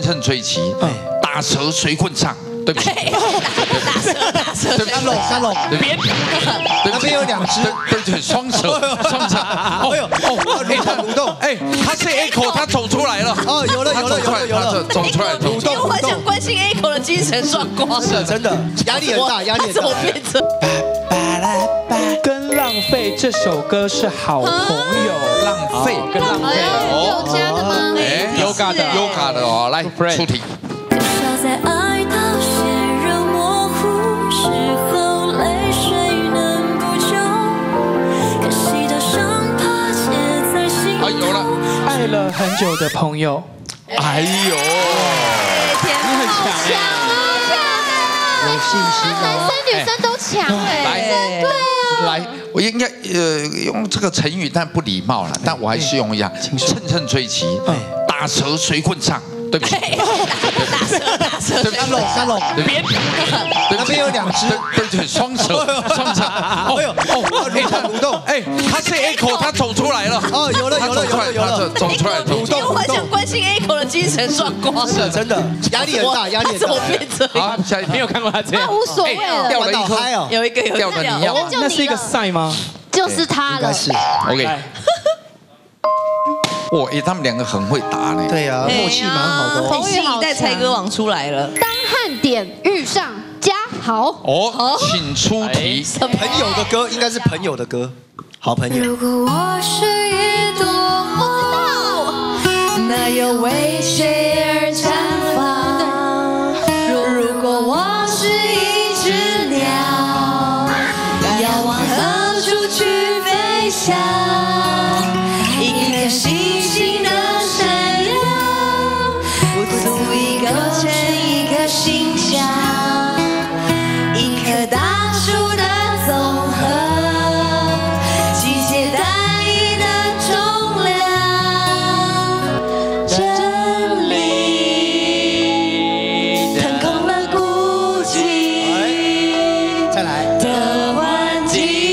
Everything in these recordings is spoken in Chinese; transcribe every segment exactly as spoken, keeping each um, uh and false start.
趁追击，打蛇随棍上。 对不起， 打蛇打蛇， 三龙三龙， 别， 那边有两只， 对对，双蛇双蛇。哦呦哦， 蠕动蠕动， 哎，他是 A 口，他走出来了。 哦，有了有了有了有了， 走出来， 蠕动。 我很想关心 A 口的精神状况。 是真的，压力很大，压力很大。 怎么变成？ 跟浪费这首歌是好朋友， 浪费跟浪费有加的吗？ 哎，Yoga 的 Yoga 的哦，来出题。 在爱到血肉模糊时候，泪水能补救。可惜的伤疤结在心头。 啊，有了， 爱了很久的朋友。 哎呦， 天， 好强啊！ 有信心男哦。 生女生都强哎， 来， 对啊。 来，我应该呃用这个成语，但不礼貌了，但我还是用一下，趁趁追击，打蛇随棍上。 对不起， 打蛇打蛇， 三龙三龙， 别， 那边有两只， 对对，双蛇双蛇。哦呦哦， 蠕动蠕动， 哎，他是 A 口，他走出来了。 哦，有了有了有了有了， 走出来，走出来。 我很想关心 A 口的精神状况。 是真的，压力很大，压力很大。 怎么变这样？ 好，下一题。 没有看过他这样他，无所谓了， 掉了一颗， 嗨哦， 有一个有掉的你要吗？ 就你那是一个了， 赛吗？ 就是他了。 是。 OK。哇，哎，他们两个很会打呢。 对呀，默契蛮好的哦。 新一代猜歌王出来了。 当汉典遇上嘉豪， 哦，请出题。 朋友的歌应该是朋友的歌，好朋友。 如果我是一朵花，那又为谁而绽放？如果我是一只鸟，要往何处去飞翔？一颗星星的闪亮，不足以构成一个形象，一棵大树的总和，集结单一的重量，真理腾空了孤寂再来。 的顽疾。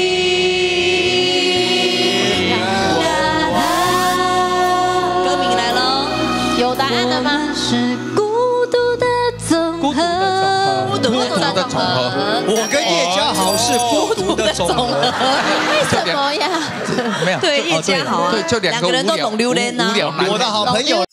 有答案了吗？ 是孤独的总和， 孤独的总和。 我跟叶嘉豪是孤独的总和， 为什么呀？ 没有， 对，叶嘉豪啊， 对，就两个人都懂榴莲呐。 无聊男。 我的好朋友。